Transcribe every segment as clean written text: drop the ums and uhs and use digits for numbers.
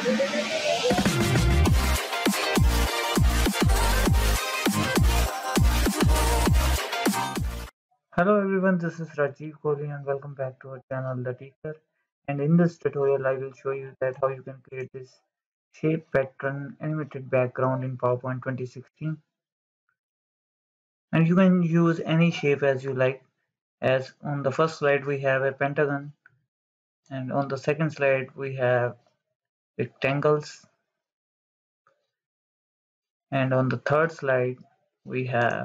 Hello everyone, this is Rajiv Kohli and welcome back to our channel The Teacher. And in this tutorial I will show you that how you can create this shape pattern animated background in PowerPoint 2016. And you can use any shape as you like, as on the first slide we have a pentagon, and on the second slide we have rectangles, and on the third slide we have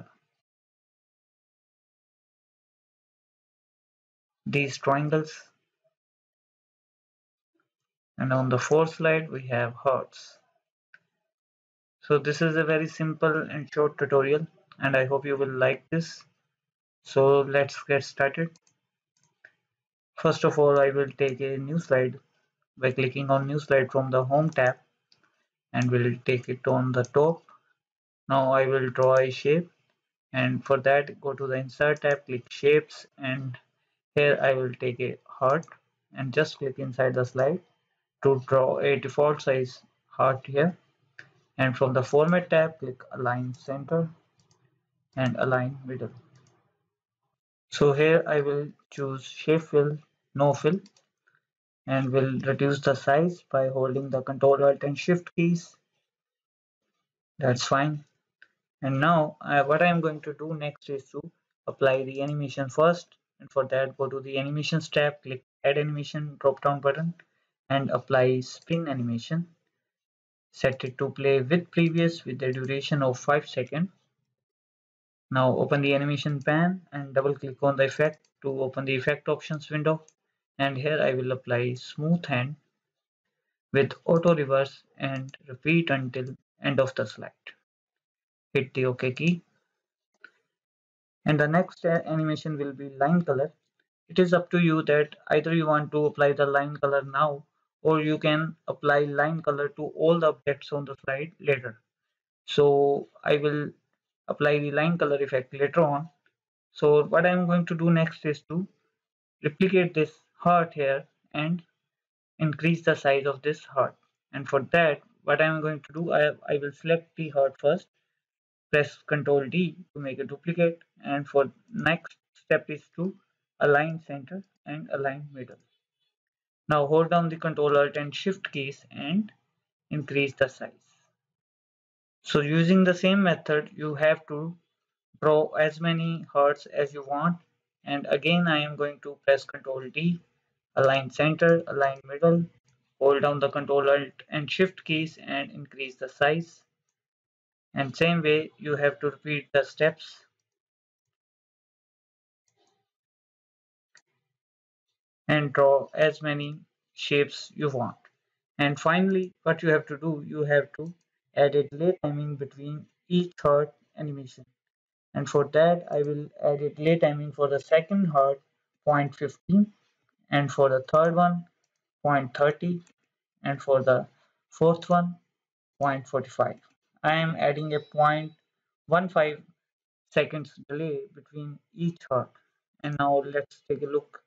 these triangles, and on the fourth slide we have hearts. So this is a very simple and short tutorial and I hope you will like this. So let's get started. First of all, I will take a new slide by clicking on new slide from the home tab and will take it on the top. Now I will draw a shape, and for that go to the insert tab, click shapes, and here I will take a heart and just click inside the slide to draw a default size heart here. And from the format tab, click align center and align middle. So here I will choose shape fill, no fill, and will reduce the size by holding the Ctrl Alt and Shift keys. That's fine. And now what I am going to do next is to apply the animation first, and for that go to the animations tab, click add animation drop down button and apply spin animation. Set it to play with previous with a duration of 5 seconds. Now open the animation pan and double click on the effect to open the effect options window, and here I will apply smooth hand with auto reverse and repeat until end of the slide. Hit the OK key, and the next animation will be line color. It is up to you that either you want to apply the line color now or you can apply line color to all the objects on the slide later. So I will apply the line color effect later on. So what I'm going to do next is to replicate this heart here and increase the size of this heart. And for that, what I'm going to do, I will select the heart first, press Ctrl D to make a duplicate, and for next step is to align center and align middle. Now hold down the Ctrl Alt and Shift keys and increase the size. So using the same method, you have to draw as many hearts as you want, and again I am going to press Ctrl D, align center, align middle, hold down the Ctrl Alt and Shift keys and increase the size. And same way you have to repeat the steps. And draw as many shapes you want. And finally, what you have to do, you have to add a delay timing between each heart animation. And for that, I will add a delay timing for the second heart 0.15, and for the third one 0.30, and for the fourth one 0.45. I am adding a 0.15 seconds delay between each heart. And now let's take a look.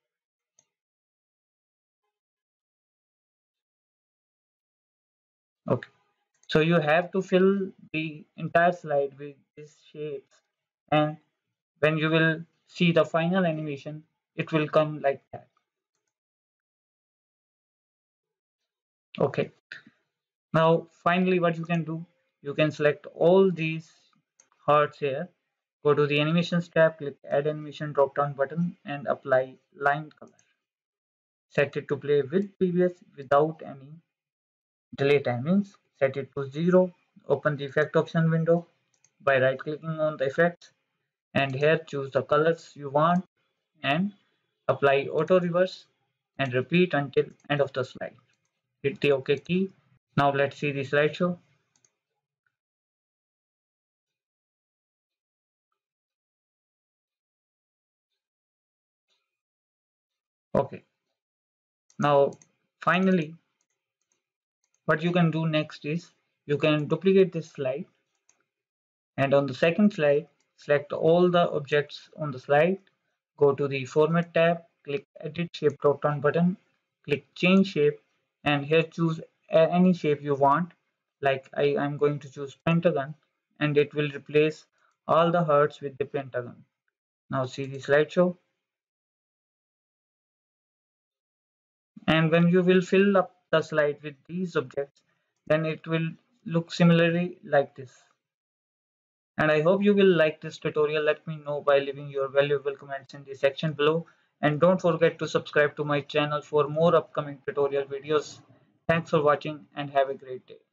Okay. So you have to fill the entire slide with these shapes, and when you will see the final animation, it will come like that. Okay. Now finally what you can do, you can select all these hearts here, go to the animations tab, click add animation drop down button and apply line color. Set it to play with previous without any delay timings. Set it to 0. Open the effect option window by right clicking on the effects, and here choose the colors you want and apply auto reverse and repeat until end of the slide. Hit the OK key. Now let's see the slideshow. Okay. Now finally what you can do next is you can duplicate this slide, and on the second slide select all the objects on the slide, go to the format tab, click edit shape drop down button, click change shape, and here choose any shape you want. Like I'm going to choose pentagon, and it will replace all the hearts with the pentagon. Now see the slideshow. And when you will fill up the slide with these objects, then it will look similarly like this. And I hope you will like this tutorial. Let me know by leaving your valuable comments in the section below. And don't forget to subscribe to my channel for more upcoming tutorial videos. Thanks for watching and have a great day.